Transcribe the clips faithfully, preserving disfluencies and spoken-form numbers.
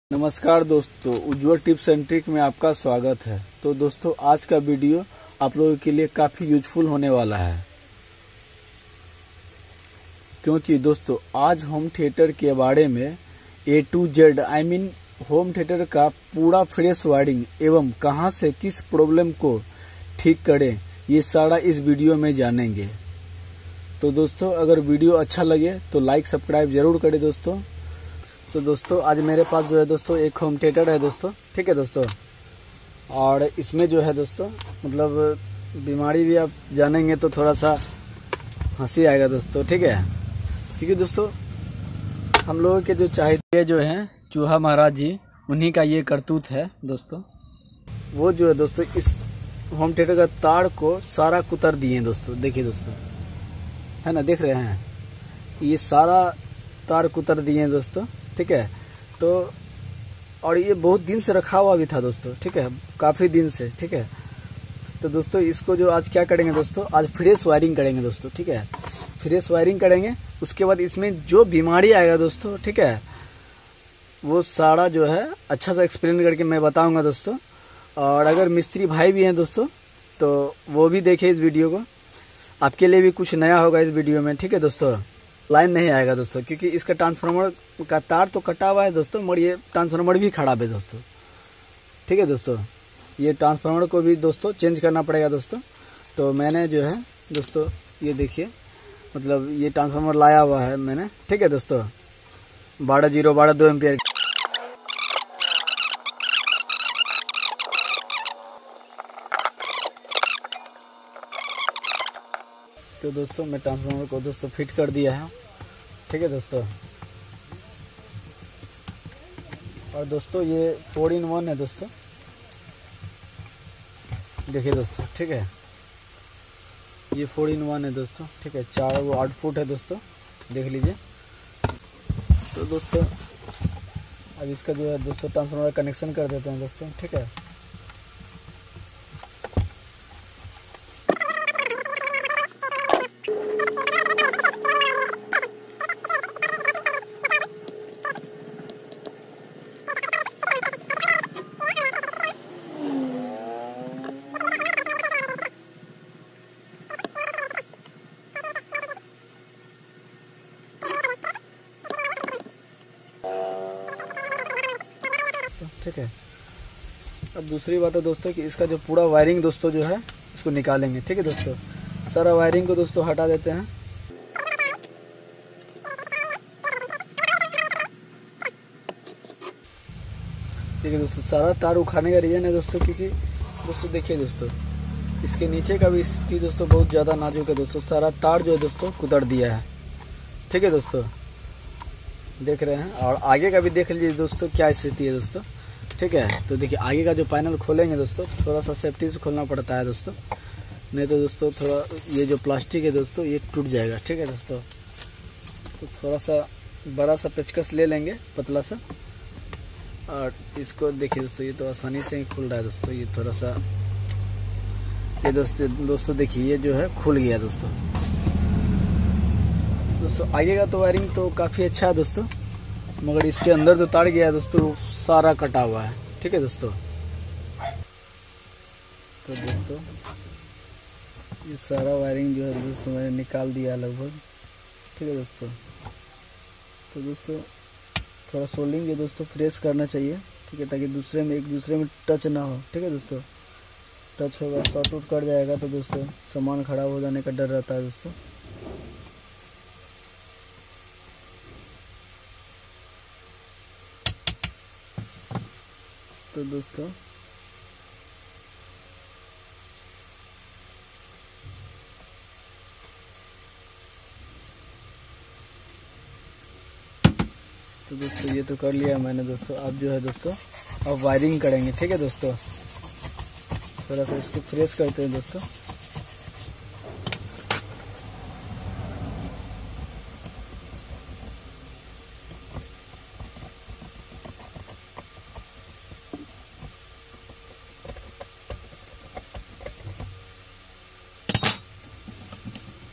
नमस्कार दोस्तों, उज्ज्वल tips and trick में आपका स्वागत है। तो दोस्तों, आज का वीडियो आप लोगों के लिए काफ़ी यूजफुल होने वाला है, क्योंकि दोस्तों आज होम थिएटर के बारे में A to Z I mean home theatre का पूरा फ्रेश वायरिंग एवं कहां से किस प्रॉब्लम को ठीक करें, ये सारा इस वीडियो में जानेंगे। तो दोस्तों, अगर वीडियो अच्छा लगे तो लाइक सब्सक्राइब जरूर करें दोस्तों। तो दोस्तों, आज मेरे पास जो है दोस्तों एक होम थिएटर है दोस्तों, ठीक है दोस्तों। और इसमें जो है दोस्तों मतलब बीमारी भी आप जानेंगे तो थोड़ा सा हंसी आएगा दोस्तों, ठीक है। क्योंकि दोस्तों हम लोगों के जो चाहिए जो हैं चूहा महाराज जी, उन्हीं का ये करतूत है दोस्तों। वो जो है दोस्तों इस होम थिएटर का तार को सारा कुतर दिए हैं दोस्तों। देखिए दोस्तों, है ना, देख रहे हैं, ये सारा तार कुतर दिए हैं दोस्तों, ठीक है। तो और ये बहुत दिन से रखा हुआ भी था दोस्तों, ठीक है, काफी दिन से, ठीक है। तो दोस्तों इसको जो आज क्या करेंगे दोस्तों, आज फ्रेश वायरिंग करेंगे दोस्तों, ठीक है। फ्रेश वायरिंग करेंगे, उसके बाद इसमें जो बीमारी आएगा दोस्तों, ठीक है, वो सारा जो है अच्छा सा एक्सप्लेन करके मैं बताऊंगा दोस्तों। और अगर मिस्त्री भाई भी हैं दोस्तों तो वो भी देखे इस वीडियो को, आपके लिए भी कुछ नया होगा इस वीडियो में, ठीक है दोस्तों। लाइन नहीं आएगा दोस्तों, क्योंकि इसका ट्रांसफार्मर का तार तो कटा हुआ है दोस्तों, मगर ये ट्रांसफार्मर भी खराब है दोस्तों, ठीक है दोस्तों। ये ट्रांसफार्मर को भी दोस्तों चेंज करना पड़ेगा दोस्तों। तो मैंने जो है दोस्तों, ये देखिए, मतलब ये ट्रांसफार्मर लाया हुआ है मैंने, ठीक है दोस्तों, बारह जीरो बारह दो एम्पियर। तो दोस्तों मैं ट्रांसफार्मर को दोस्तों फिट कर दिया है, ठीक है दोस्तों। और दोस्तों ये फोर इन वन है दोस्तों, देखिए दोस्तों, ठीक है, ये फोर इन वन है दोस्तों, ठीक है। चार वो आउटपुट है दोस्तों, देख लीजिए। तो दोस्तों अब इसका जो है दोस्तों ट्रांसफार्मर कनेक्शन कर देते हैं दोस्तों, ठीक है। ठीक है। अब दूसरी बात है दोस्तों कि इसका जो पूरा वायरिंग दोस्तों जो है इसको निकालेंगे, ठीक है दोस्तों। सारा वायरिंग को दोस्तों हटा देते हैं। ठीक है दोस्तों, सारा तार उखाड़ने का रीजन है दोस्तों, क्योंकि दोस्तों देखिए दोस्तों, इसके नीचे का भी स्थिति दोस्तों बहुत ज्यादा नाजुक है दोस्तों। सारा तार जो है दोस्तों कुतर दिया है, ठीक है दोस्तों, देख रहे हैं। और आगे का भी देख लीजिए दोस्तों क्या स्थिति है दोस्तों, ठीक है। तो देखिए आगे का जो पैनल खोलेंगे दोस्तों, थोड़ा सा सेफ्टी से खोलना पड़ता है दोस्तों, नहीं तो दोस्तों थोड़ा ये जो प्लास्टिक है दोस्तों ये टूट जाएगा, ठीक है दोस्तों। तो थोड़ा सा बड़ा सा पेचकस ले लेंगे, पतला सा, और इसको देखिए दोस्तों, ये तो आसानी से ही खुल रहा है दोस्तों। ये थोड़ा सा ये दोस्तों दोस्तों देखिए, ये जो है खुल गया दोस्तों। दोस्तों आगे का तो वायरिंग तो काफी अच्छा है दोस्तों, मगर इसके अंदर जो तार गया है दोस्तों सारा कटा हुआ है, ठीक है दोस्तों। तो दोस्तों ये सारा वायरिंग जो है दोस्तों मैंने निकाल दिया लगभग, ठीक है दोस्तों। तो दोस्तों थोड़ा सोल्डिंग ये दोस्तों फ्रेश करना चाहिए, ठीक है, ताकि दूसरे में एक दूसरे में टच ना हो, ठीक है दोस्तों। टच होगा शॉर्ट आउट कर जाएगा तो दोस्तों सामान खराब हो जाने का डर रहता है दोस्तों। तो दोस्तों तो दोस्तों ये तो कर लिया मैंने दोस्तों। अब जो है दोस्तों अब वायरिंग करेंगे, ठीक है दोस्तों। थोड़ा सा इसको फ्रेश करते हैं दोस्तों।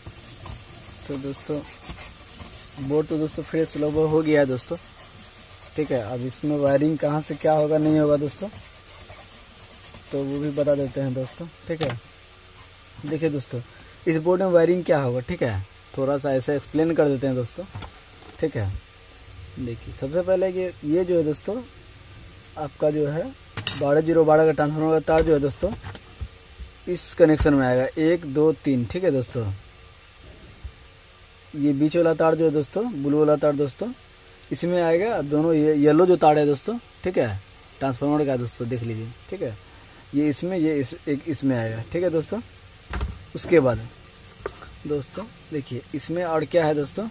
तो दोस्तों बोर्ड तो दोस्तों फ्रेश लगभग हो गया है दोस्तों, ठीक है। अब इसमें वायरिंग कहाँ से क्या होगा नहीं होगा दोस्तों, तो वो भी बता देते हैं दोस्तों, ठीक है। देखिए दोस्तों, इस बोर्ड में वायरिंग क्या होगा, ठीक है, थोड़ा सा ऐसे एक्सप्लेन कर देते हैं दोस्तों, ठीक है। देखिए सबसे पहले ये ये जो है दोस्तों आपका जो है बारह जीरो बारह का ट्रांसफार्मर का तार जो है दोस्तों इस कनेक्शन में आएगा, एक दो तीन, ठीक है दोस्तों। ये बीच वाला तार जो है दोस्तों, ब्लू वाला तार दोस्तों इसमें आएगा। दोनों ये येलो जो तार है दोस्तों, ठीक है, ट्रांसफार्मर का दोस्तों देख लीजिए, ठीक है, ये इसमें, ये इस, एक इसमें आएगा, ठीक है दोस्तों। उसके बाद दोस्तों देखिए इसमें और क्या है दोस्तों,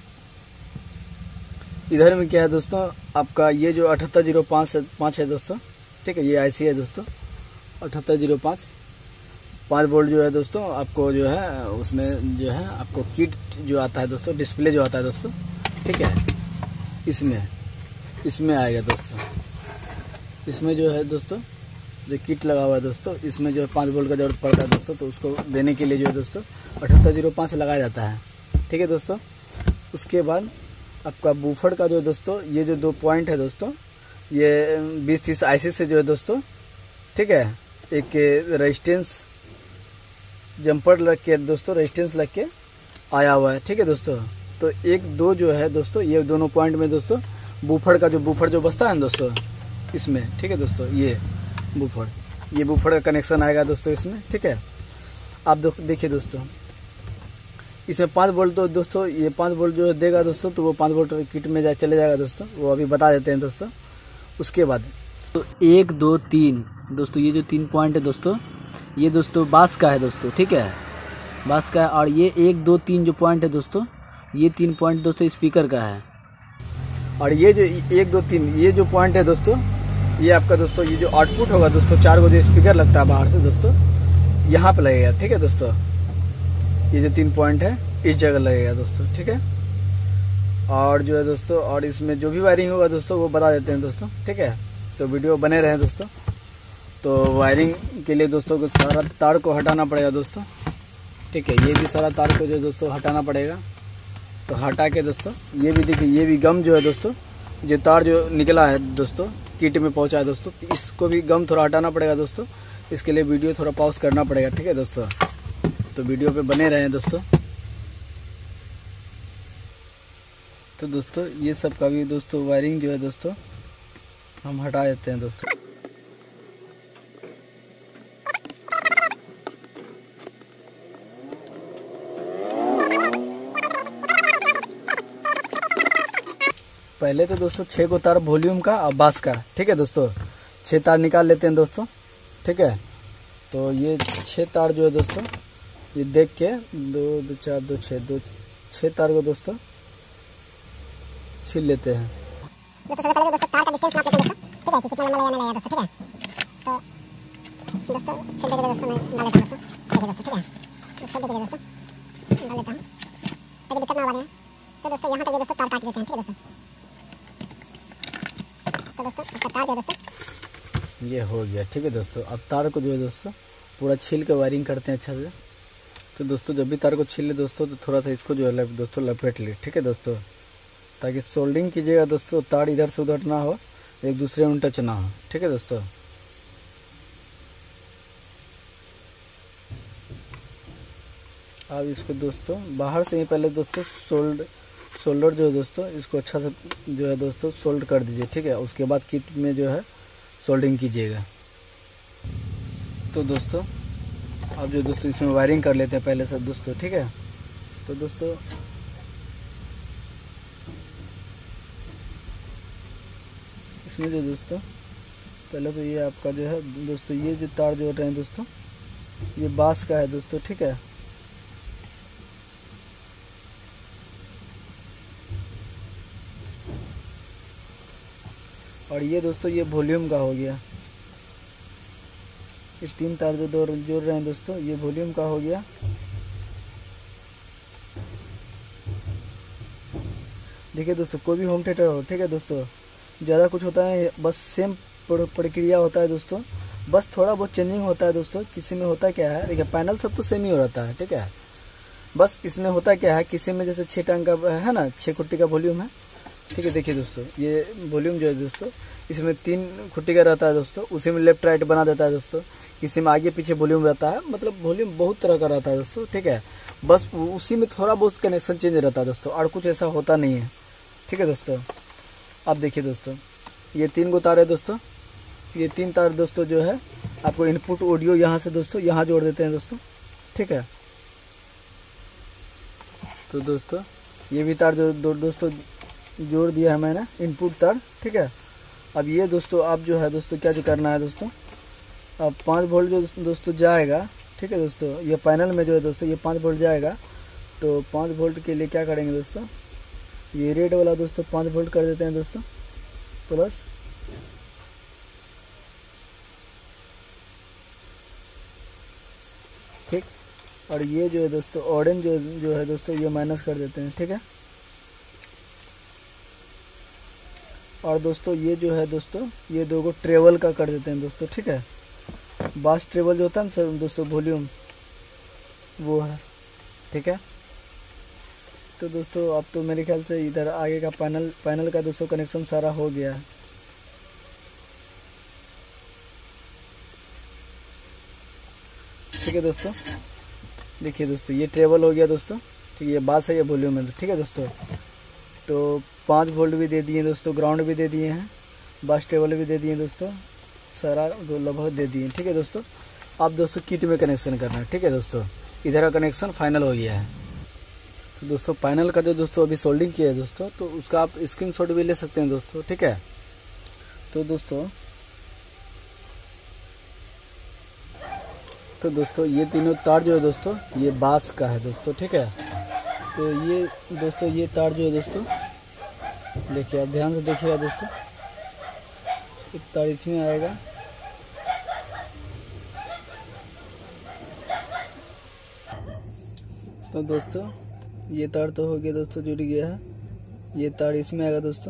इधर में क्या है दोस्तों आपका ये जो अठहत्तर जीरो पाँच पाँच है दोस्तों, ठीक है, ये आईसी है दोस्तों अठहत्तर जीरो पाँच पाँच वोल्ट जो है दोस्तों आपको जो है उसमें जो है आपको किट जो आता है दोस्तों, डिस्प्ले जो आता है दोस्तों, ठीक है, इसमें इसमें आएगा दोस्तों। इसमें जो है दोस्तों जो किट लगा हुआ है दोस्तों, इसमें जो है पाँच वोल्ट का जरूरत पड़ता है दोस्तों, तो उसको देने के लिए जो है दोस्तों अठहत्तर जीरो पाँच लगाया जाता है, ठीक है दोस्तों। उसके बाद आपका बूफर का जो दोस्तों ये जो दो पॉइंट है दोस्तों, ये बीस तीस आईसी से जो है दोस्तों, ठीक है, एक रेजिस्टेंस जंपर लग के दोस्तों रेजिस्टेंस लग के आया हुआ है, ठीक है दोस्तों। तो एक दो जो है दोस्तों ये दोनों पॉइंट में दोस्तों बूफर का जो बूफर जो बसता है दोस्तों इसमें, ठीक है दोस्तों, ये बूफर ये बूफर का कनेक्शन आएगा दोस्तों इसमें, ठीक है। आप देखिए दोस्तों इसमें पाँच वोल्ट तो दोस्तों ये पाँच वोल्ट जो देगा दोस्तों, तो वो पाँच वोल्ट किट में जा चले जाएगा दोस्तों, वो अभी बता देते हैं दोस्तों। उसके बाद तो एक दो तीन दोस्तों ये जो तीन पॉइंट है दोस्तों ये दोस्तों बास का है दोस्तों, ठीक है, बास का है। और ये एक दो तीन जो पॉइंट है दोस्तों ये तीन पॉइंट दोस्तों स्पीकर का है। और ये जो एक दो तीन ये जो पॉइंट है दोस्तों ये आपका दोस्तों ये जो आउटपुट होगा दोस्तों, चार को जो स्पीकर लगता है बाहर से दोस्तों यहाँ पे लगेगा, ठीक है दोस्तों। ये जो तीन पॉइंट है इस जगह लगेगा दोस्तों, ठीक है। और जो है दोस्तों और इसमें जो भी वायरिंग होगा दोस्तों वो बता देते हैं दोस्तों, ठीक है। तो वीडियो बने रहे दोस्तों। तो वायरिंग के लिए दोस्तों को सारा तार को हटाना पड़ेगा दोस्तों, ठीक है, ये भी सारा तार को जो दोस्तों हटाना पड़ेगा। तो हटा के दोस्तों ये भी देखिए ये भी गम जो है दोस्तों जो तार जो निकला है दोस्तों किट में पहुंचा है दोस्तों, इसको भी गम थोड़ा हटाना पड़ेगा दोस्तों। इसके लिए वीडियो थोड़ा पॉज करना पड़ेगा, ठीक है दोस्तों। तो वीडियो पे बने रहें दोस्तों। तो दोस्तों ये सब का भी दोस्तों वायरिंग जो है दोस्तों हम हटा देते हैं दोस्तों। पहले तो दोस्तों छह को तार वॉल्यूम का और बास का, ठीक है दोस्तों, छह तार निकाल लेते हैं दोस्तों, ठीक है। तो ये छह तार जो है दोस्तों ये देख के दो दो चार दो छः दो छह तार को दोस्तों छील लेते हैं। दोस्तों सबसे पहले दोस्तों तार का डिस्टेंस नाप लेते हैं दोस्तों, ठीक है, कि कितना लंबा लगाना लगेगा दोस्तों, ठीक है। तो दोस्तों छील देते दोस्तों मैं डाल लेता हूँ दोस्तों, देखिए दोस्तों, ठीक है, तो छील देते दोस्तों डाल लेता हूँ ताकि दिक्कत ना हो। तो दोस्तों यहाँ तक ये दोस्तों तार काट देते हैं, ठीक है दोस्तों। तो दोस्तों इसका तार जो है दोस्तों ये हो गया, ठीक है दोस्तों। अब तार को जो है दोस्तों पूरा छील के वायरिंग करते हैं अच्छा से। तो दोस्तों जब भी तार को छील ले दोस्तों तो थोड़ा सा इसको जो है दोस्तों लपेट ले, ठीक है दोस्तों, ताकि सोल्डिंग कीजिएगा दोस्तों, तार इधर से उधर ना हो, एक दूसरे में टच ना हो, ठीक है दोस्तों। अब इसको दोस्तों बाहर से ही पहले दोस्तों सोल्ड सोल्डर जो है दोस्तों इसको अच्छा से जो है दोस्तों सोल्ड कर दीजिए, ठीक है। उसके बाद किट में जो है सोल्डिंग कीजिएगा। तो दोस्तों अब जो दोस्तों इसमें वायरिंग कर लेते हैं पहले से दोस्तों, ठीक है। तो दोस्तों इसमें जो दोस्तों पहले तो ये आपका जो है दोस्तों ये जो तार जो रहे हैं दोस्तों ये बास का है दोस्तों, ठीक है। और ये दोस्तों ये वॉल्यूम का हो गया, ये तीन तार जो दो जोड़ रहे हैं दोस्तों ये वॉल्यूम का हो गया। देखिए दोस्तों कोई भी होम थिएटर हो, ठीक है दोस्तों, ज़्यादा कुछ होता है बस सेम प्रक्रिया होता है दोस्तों, बस थोड़ा बहुत चेंजिंग होता है दोस्तों। किसी में होता क्या है, देखिए पैनल सब तो सेम ही हो रहता है, ठीक है। बस इसमें होता क्या है, किसी में जैसे छः टंग का है ना, छः खुट्टी का वॉल्यूम है, ठीक है। देखिए दोस्तों, ये वॉल्यूम जो है दोस्तों, इसमें तीन खुट्टी का रहता है दोस्तों, उसी में लेफ्ट राइट बना देता है दोस्तों। इसी में आगे पीछे वॉल्यूम रहता है, मतलब वॉल्यूम बहुत तरह का रहता है दोस्तों, ठीक है। बस उसी में थोड़ा बहुत कनेक्शन चेंज रहता है दोस्तों, और कुछ ऐसा होता नहीं है, ठीक है दोस्तों। आप देखिए दोस्तों, ये तीन गो तार है दोस्तों। ये तीन तार दोस्तों जो है आपको इनपुट ऑडियो यहाँ से दोस्तों यहाँ जोड़ देते हैं दोस्तों, ठीक है। तो दोस्तों ये भी तार जो दो दोस्तों जोड़ दिया है मैंने, इनपुट तार, ठीक है। अब ये दोस्तों आप जो है दोस्तों क्या जो करना है दोस्तों, अब पाँच वोल्ट जो दोस्तों जाएगा, ठीक है दोस्तों, ये पैनल में जो है दोस्तों ये पाँच वोल्ट जाएगा। तो पाँच वोल्ट के लिए क्या करेंगे दोस्तों, ये रेड वाला दोस्तों पाँच वोल्ट कर देते हैं दोस्तों प्लस, ठीक। और ये जो है दोस्तों ऑरेंज जो जो है दोस्तों ये माइनस कर देते हैं, ठीक है। और दोस्तों ये जो है दोस्तों ये दो गो ट्रेवल का कर देते हैं दोस्तों, ठीक है। बास ट्रेवल जो होता है ना सर दोस्तों वॉल्यूम, वो है, ठीक है। तो दोस्तों अब तो मेरे ख्याल से इधर आगे का पैनल पैनल का दोस्तों कनेक्शन सारा हो गया है। ठीक है दोस्तों, देखिए दोस्तों ये ट्रेवल हो गया दोस्तों, ठीक है। ये बास है, ये वॉल्यूम है, ठीक है दोस्तों। तो पाँच वोल्ट भी दे दिए दोस्तों, ग्राउंड भी दे दिए हैं, बास ट्रेवल भी दे दिए दोस्तों, सारा दो लगभग दे दिए, ठीक है दोस्तों। आप दोस्तों किट में कनेक्शन करना है, ठीक है दोस्तों। इधर का कनेक्शन फाइनल हो गया है। तो दोस्तों पैनल का जो दोस्तों अभी सोल्डिंग किया है दोस्तों, तो उसका आप स्क्रीनशॉट भी ले सकते हैं दोस्तों, ठीक है। तो दोस्तों तो दोस्तों ये तीनों तार जो है दोस्तों ये बास का है दोस्तों, ठीक है। तो ये दोस्तों ये तार जो है दोस्तों, देखिए आप ध्यान से देखिएगा दोस्तों, एक तार इसमें आएगा, तो दोस्तों ये तार तो हो गया दोस्तों, जुड़ गया है। ये तार इसमें आएगा दोस्तों,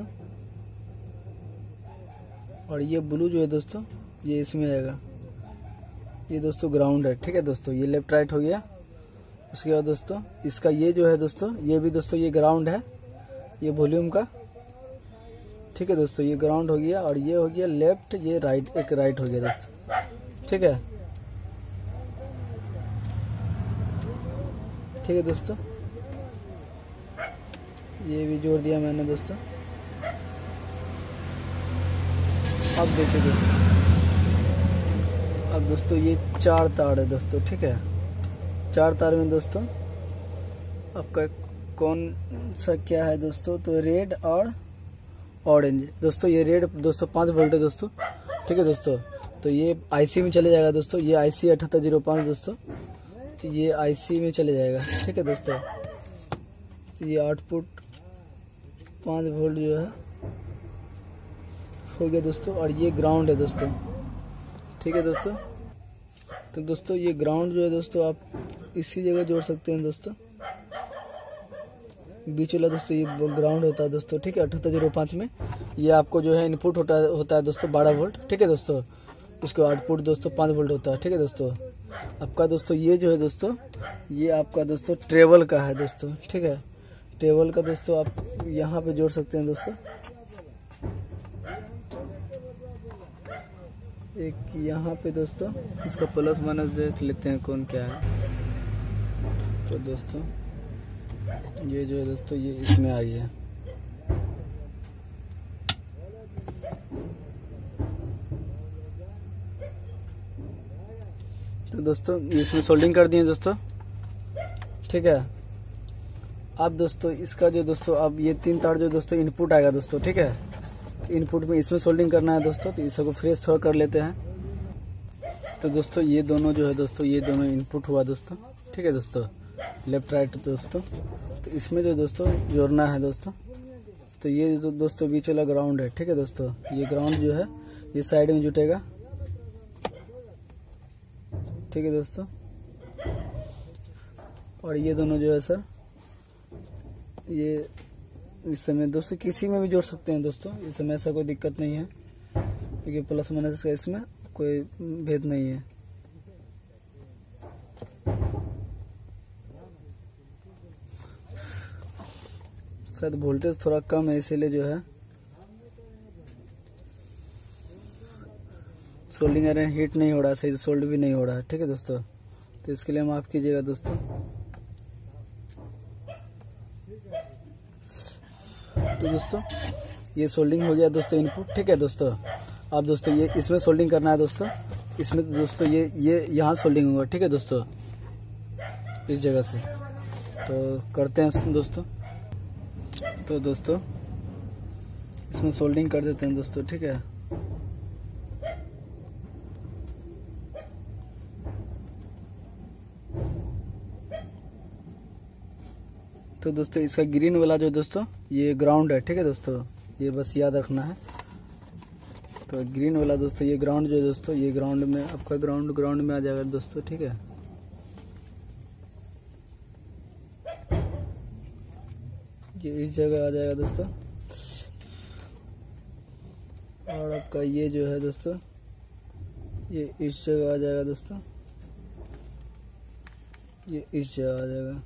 और ये ब्लू जो है दोस्तों ये इसमें आएगा। ये दोस्तों ग्राउंड है, ठीक है दोस्तों। ये लेफ्ट राइट हो गया। उसके बाद दोस्तों इसका ये जो है दोस्तों, ये भी दोस्तों ये ग्राउंड है, ये वॉल्यूम का, ठीक है दोस्तों। ये ग्राउंड हो गया, और ये हो गया लेफ्ट, ये राइट, एक राइट हो गया दोस्तों, ठीक है। ठीक है दोस्तों, ये भी जोड़ दिया मैंने दोस्तों। अब देखिए दोस्तों, अब दोस्तों ये चार तार है दोस्तों, ठीक है। चार तार में दोस्तों आपका कौन सा क्या है दोस्तों, तो रेड और ऑरेंज दोस्तों। ये रेड दोस्तों पाँच वोल्ट है दोस्तों, ठीक है दोस्तों। तो ये आईसी में चले जाएगा दोस्तों, ये आईसी अठहत्तर जीरो पाँच दोस्तों, तो ये आईसी में चले जाएगा, ठीक है दोस्तों। ये आउटपुट पाँच वोल्ट जो है हो गया दोस्तों, और ये ग्राउंड है दोस्तों, ठीक है दोस्तों। तो दोस्तों ये ग्राउंड जो है दोस्तों आप इसी जगह जोड़ सकते हैं दोस्तों, बीच वाला दोस्तों ये ग्राउंड होता है दोस्तों, ठीक है। अठहत्तर जीरो पाँच में ये आपको जो है इनपुट होता है होता है दोस्तों बारह वोल्ट, ठीक है दोस्तों। इसको आउटपुट दोस्तों पाँच वोल्ट होता है, ठीक है दोस्तों। आपका दोस्तों ये जो है दोस्तों ये आपका दोस्तों ट्रेवल का है दोस्तों, ठीक है। ट्रेवल का दोस्तों आप यहाँ पे जोड़ सकते हैं दोस्तों, एक यहाँ पे दोस्तों। इसका प्लस माइनस देख लेते हैं कौन क्या है। तो दोस्तों ये जो है दोस्तों ये इसमें आई है, तो दोस्तों इसमें सोल्डिंग कर दिए दोस्तों, ठीक है। अब दोस्तों इसका जो दोस्तों अब ये तीन तार जो दोस्तों इनपुट आएगा दोस्तों, ठीक है। इनपुट में इसमें सोल्डिंग करना है दोस्तों, तो इसको फ्रेश थोड़ा कर लेते हैं। तो दोस्तों ये दोनों जो है दोस्तों ये दोनों इनपुट हुआ दोस्तों, ठीक है दोस्तों, लेफ्ट राइट दोस्तों। तो इसमें जो दोस्तों जोड़ना है दोस्तों, तो ये जो दोस्तों बीच वाला ग्राउंड है, ठीक है दोस्तों। ये ग्राउंड जो है ये साइड में जुटेगा, ठीक है दोस्तों। और ये दोनों जो है सर ये इस समय दोस्तों किसी में भी जोड़ सकते हैं दोस्तों, इस समय ऐसा कोई दिक्कत नहीं है, क्योंकि प्लस माइनस का इसमें कोई भेद नहीं है। सर शायद वोल्टेज थोड़ा कम है, इसीलिए जो है सोल्डिंग आयरन हीट नहीं हो रहा, सही से सोल्ड भी नहीं हो रहा है। ठीक है दोस्तों, तो इसके लिए माफ कीजिएगा दोस्तों। तो दोस्तों ये सोल्डिंग हो गया दोस्तों इनपुट। ठीक है दोस्तों, अब दोस्तों ये इसमें सोल्डिंग करना है दोस्तों। इसमें तो दोस्तों ये ये यहाँ सोल्डिंग होगा। ठीक है दोस्तों, इस जगह से तो करते हैं दोस्तों। तो दोस्तों इसमें सोल्डिंग कर देते हैं दोस्तों। ठीक है, तो दोस्तों इसका ग्रीन वाला जो दोस्तों ये ग्राउंड है। ठीक है दोस्तों, ये बस याद रखना है। तो ग्रीन वाला दोस्तों ये ग्राउंड जो दोस्तों ये ग्राउंड में आपका ग्राउंड ग्राउंड में आ जाएगा दोस्तों। ठीक है, ये इस जगह आ जाएगा दोस्तों। और आपका ये जो है दोस्तों ये इस जगह आ जाएगा दोस्तों, ये इस जगह आ जाएगा।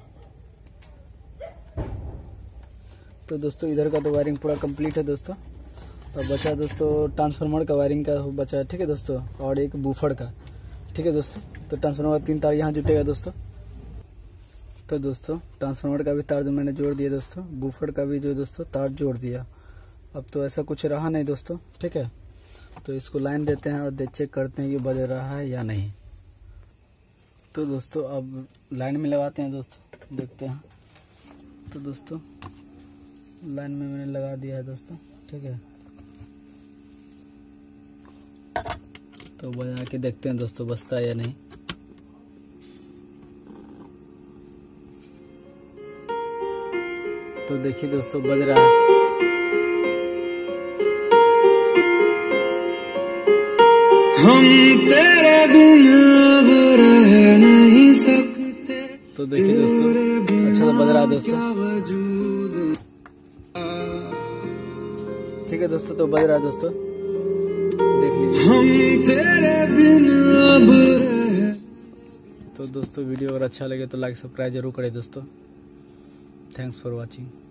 तो दोस्तों इधर का तो वायरिंग पूरा कंप्लीट है दोस्तों। और बचा दोस्तों ट्रांसफार्मर का वायरिंग का बचा है। ठीक है दोस्तों, और एक बूफर का। ठीक है दोस्तों, तो ट्रांसफार्मर का तीन तार यहाँ जुटेगा दोस्तों। तो दोस्तों ट्रांसफार्मर का भी तार जो मैंने जोड़ दिया दोस्तों, बूफर का भी जो दोस्तों तार जोड़ दिया। अब तो ऐसा कुछ रहा नहीं दोस्तों। ठीक है, तो इसको लाइन देते हैं और देख चेक करते हैं कि बज रहा है या नहीं। तो दोस्तों अब लाइन में लगाते हैं दोस्तों, देखते हैं। तो दोस्तों लाइन में मैंने लगा दिया है दोस्तों। ठीक है, तो बजा के देखते हैं दोस्तों बजता है या नहीं। तो देखिए दोस्तों बज रहा है। हम तेरे बिना अब रह नहीं सकते। तो देखिए दोस्तों अच्छा तो बज रहा है दोस्तों। ठीक है दोस्तों, तो बज रहा है दोस्तों, देख लीजिए। हम तेरे बिना अब रह। तो दोस्तों वीडियो अगर अच्छा लगे तो लाइक सब्सक्राइब जरूर करें दोस्तों। Thanks for watching.